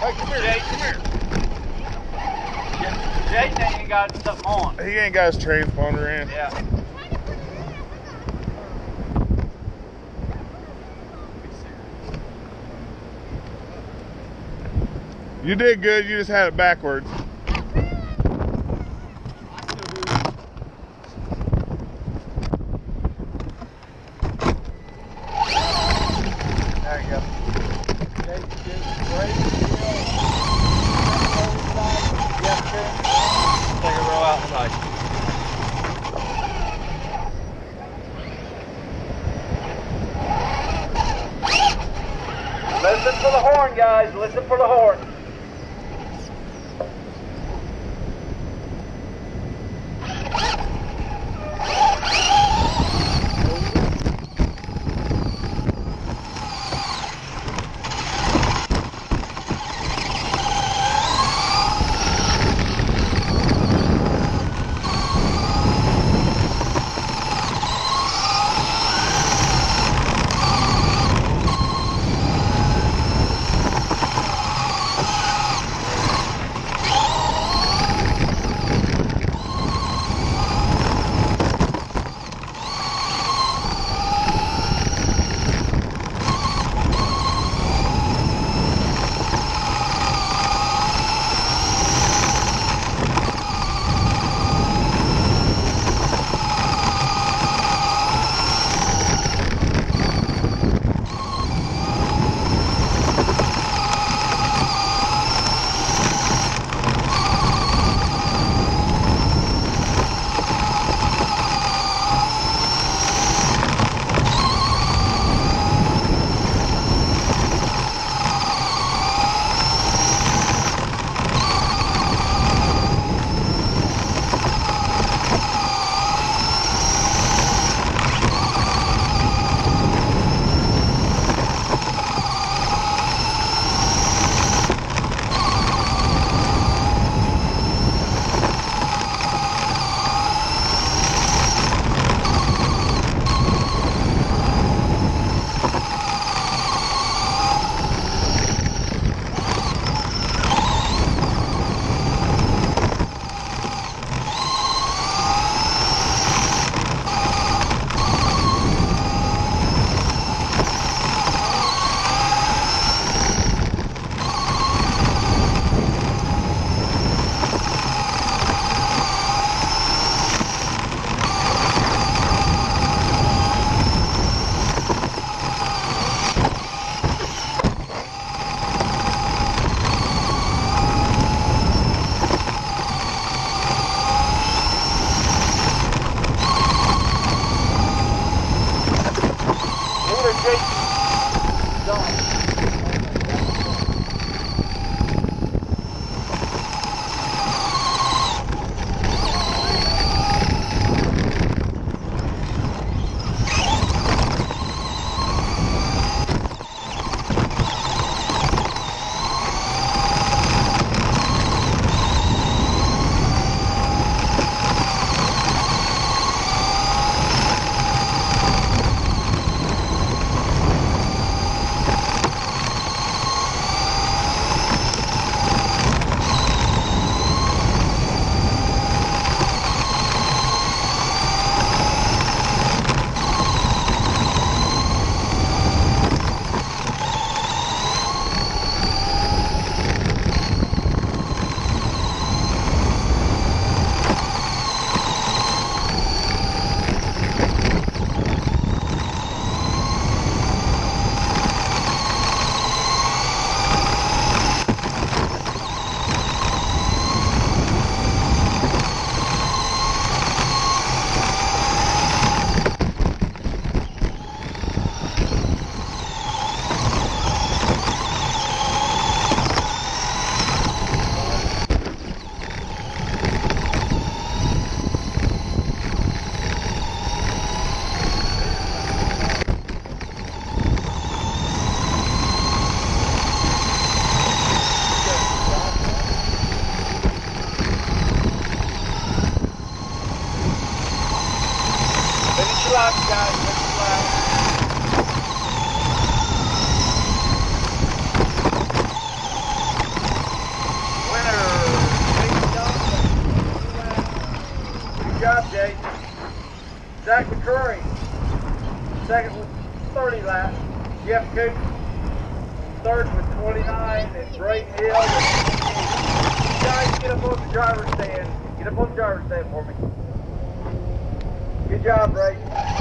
Hey, come here. Jay, come here. Jaden ain't got something on. He ain't got his transponder in. Yeah. You did good, you just had it backwards. There you go. Take a row outside. Listen for the horn, guys. Listen for the horn. Second with 30 laps. Jeff Cook. Third with 29. And Brayton Hill. Guys, get up on the driver's stand. Get up on the driver's stand for me. Good job, Brayton.